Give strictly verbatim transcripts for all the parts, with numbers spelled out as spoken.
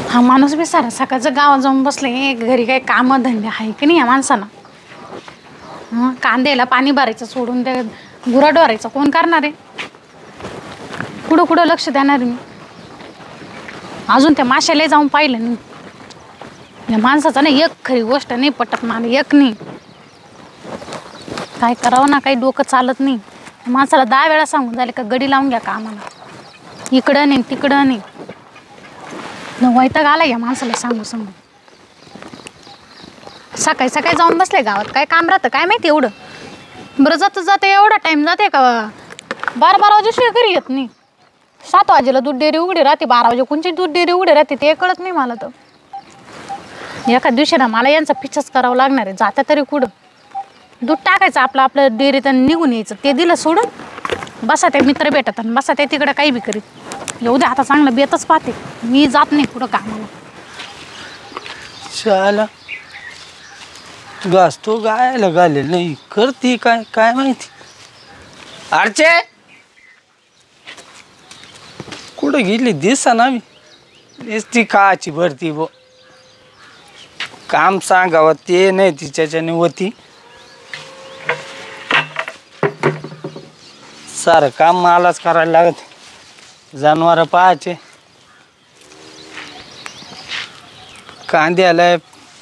हा माणूस बी सारा सकाळचं गावात जाऊन बसले, घरी काही काम धंदे आहे की नाही या माणसाला. हं, कांद्याला पाणी भरायचं सोडून ते गुराढोरायचं कोण करणार आहे? कुठं कुठं लक्ष देणार मी? अजून त्या माशाला जाऊन पाहिलं नाही. या माणसाचा नाही एक खरी गोष्ट नाही पटत मला, एक नाही. काय करावं ना, काही डोकं चालत नाही. माणसाला दहा वेळा सांगून झाले का गडी लावून घ्या कामाला, इकडं नाही तिकडं नाही. वैताग आला या माणसाला सांगू सांगू. सकाळी सकाळी जाऊन बसले गावात, काय काम राहतं काय माहिती एवढं. बरं जातं जातं एवढा टाईम जाते का बारा बारा वाजेशिवाय घरी येत नाही. सात वाजेला दूध डेअरी उघडी राहते, बारा वाजे कोणची दूध डेअरी उघडी राहते ते कळत नाही मला. तर एका दिवशी ना मला यांचा पिच्छाच करावं लागणार आहे. जाता तरी कुठं दूध टाकायचं आपलं आपलं डेअरीत निघून यायचं. ते दिलं सोडून बसा ते मित्र भेटत आणि बसा ते तिकडं काही बी करीत. येऊ दे आता, चांगलं बेतच पाहते मी, जात नाही कुठं कामाला. शाला घास तो गायला घाले नाही, करते काय काय माहिती. अर्चे कुठं गेली दिसा ना, मी ती खाची भरती बो. काम सांगावं ते नाही तिच्याच्याने होती. सारं काम मलाच करायला लागत. जनावर पाहायचे, कांद्याला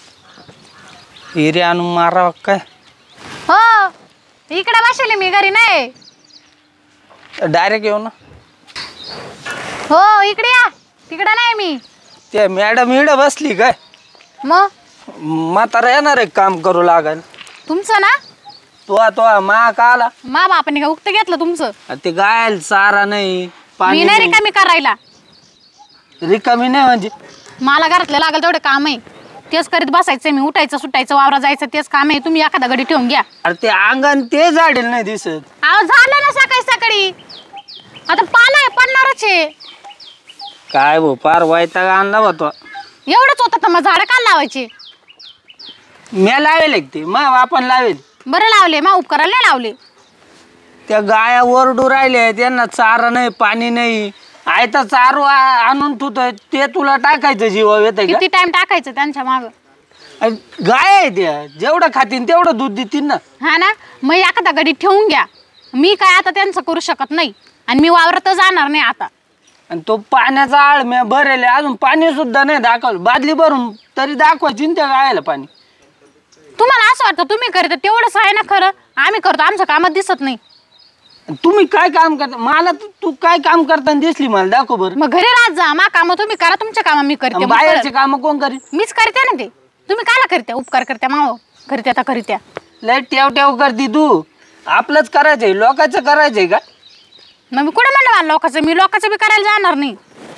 हिरे आणून मारावं काय. हो इकडे बसले मी, घरी नाही. डायरेक्ट येऊ ना. हो इकडे या, तिकडे नाही मी. ते मॅडम इकडे बसली काय? मग म्हातारा येणार आहे काम करू लागायला. तुमचं ना तो तो मा का आला. मा बापाने का उक्त घेतलं तुमचं? ते गायल सारा नाही, मी नाही रिकामी करायला. रिकामी नाही म्हणजे मला घरातलं लागेल तेवढं काम आहे, तेच करीत बसायचं. मी उठायचं सुटायचं वावरा जायचं तेच काम आहे. तुम्ही एखादा गडी ठेवून घ्या. अरे ते अंगण ते झाडेल नाही दिसत. अहो झालं ना सकाळी सकाळी, आता पाला आहे पडणारच आहे. काय भो पार वैताग आणला होता. एवढंच होतं तर मग झाडं का लावायचे? मी लावेल ते मग आपण लावेल. बरं लावले, मग उपकाराला नाही लावले. त्या गाया ओरडू राहिल्या, त्यांना चारा नाही पाणी नाही. आयता चारू आणून ठेवतोय ते तुला टाकायचं जीवा येत. किती टाइम टाकायचं त्यांच्या माग? गाय आहे त्या, जेवढं खातीन तेवढं दूध देतील ना. हा ना, मग एखादा गडी ठेवून घ्या. मी काय आता त्यांचं करू शकत नाही आणि मी वावरत जाणार नाही आता. आणि तो पाण्याचा आळ मी भरेल, अजून पाणी सुद्धा नाही दाखवलं. बादली भरून तरी दाखवायची त्या गायला पाणी. तुम्हाला असं वाटतं तुम्ही करता तेवढंच आहे ना खरं? आम्ही करतो, आमच्या कामात दिसत नाही. तुम्ही काय काम करता मला? तू काय काम करताना दिसली मला, दाखव बरं. मग घरी राहत जा, मा काम तुम्ही करा, तुमच्या काम मी करते. बाहेरचे काम कोण करी? मीच करते ना. ते तुम्ही कायला करते? उपकार करते माव, करते आता करीत्या. लय टेव टेव करती तू. आपलंच करायचंय, लोकांचं करायचंय का? मग मी कुठे म्हणलं मला लोकांचं? मी लोकांचं बी करायला जाणार नाही.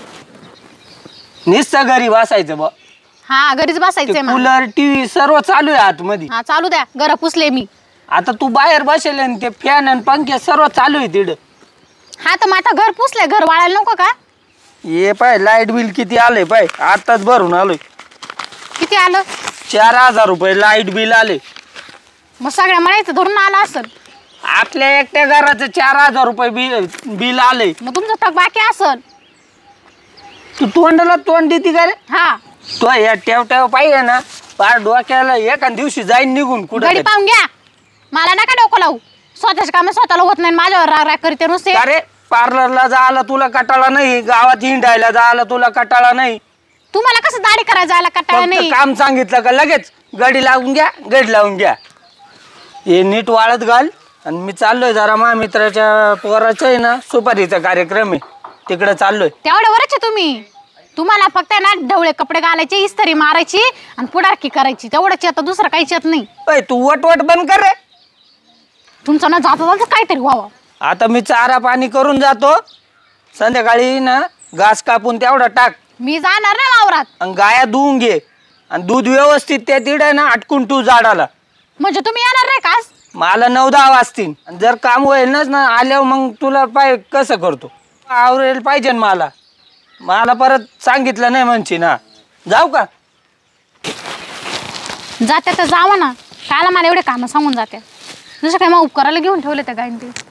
नुसतं घरी बसायचं बा. हा घरीच बसायचंय. कूलर टीव्ही सर्व चालू आहे आतमध्ये. हा चालू द्या, घर पुसले मी. आता तू बाहेर बसेल आणि ते फॅन आणि पंखे सर्व चालू आहे तिकडं. हा तर मग आता घर पुसले, घर वाळायला नको का? ये पाय लाईट बिल किती आले पाय, आताच भरून आलोय. किती आलं? चार हजार रुपये लाईट बिल आले. मग सगळ्या म्हणायचं धरून आलं असेल. आपल्या एकट्या घराचं चार हजार रुपये बिल बिल आले. मग तुमचं थक बाकी असेल. तू तोंडाला तोंड देते का रे? हा तो या टेव टेव पाहिजे ना, पार डोक्याला एका दिवशी जाईन निघून कुठे. गडी पाहून घ्या, मला नका डोकं लावू. स्वतःच्या काम स्वतःला होत नाही, माझ्यावर राग राग करते नुसते. अरे पार्लरला जायला तुला कटाळा नाही, गावात हिंडायला जायला तुला कटाळा नाही. तुम्हाला कसं दाढी करायला जायला कटाळा नाही? काम सांगितलं का लगेच गडी लावून घ्या, गडी लावून घ्या. हे नीट वाळत घाल. आणि मी चाललोय जरा मा मित्राच्या पोराचं आहे ना, सुपारीचा कार्यक्रम आहे, तिकडे चाललोय. तेवढ्या वरच आहे तुम्ही. तुम्हाला फक्त ना ढवळे कपडे घालायचे, इस्त्री मारायची आणि पुढारकी करायची, तेवढंच येतं, दुसरं काहीच येत नाही. अय तू वटवट बंद कर रे. तुमचं ना जाता जाता काहीतरी व्हावं. आता मी चारा पाणी करून जातो, संध्याकाळी ना घास कापून तेवढा टाक. मी जाणार नाही वावरात. आणि गाया धुवून घे आणि दूध व्यवस्थित त्या तिडे ना अटकून तू झाडाला. म्हणजे तुम्ही येणार नाही का? मला नऊ दहा वाजतील. जर काम होईल ना आल्यावर मग तुला पाय कसं करतो आवरेल पाहिजे मला. मला परत सांगितलं नाही म्हणची ना. जाऊ का? जाते तर जावा ना, कायला मला एवढे कामं सांगून जाते. जसं काय मग उपकाराला घेऊन ठेवले त्या गायन. ते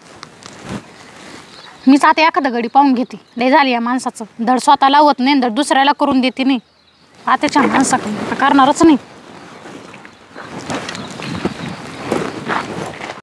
मीच आता एखादा गडी पाहून घेते. लय झाली या माणसाचं, धड स्वतःला होत नाही, धड दुसऱ्याला करून देते नाही. आत्याच्या माणसाकडे करणारच नाही.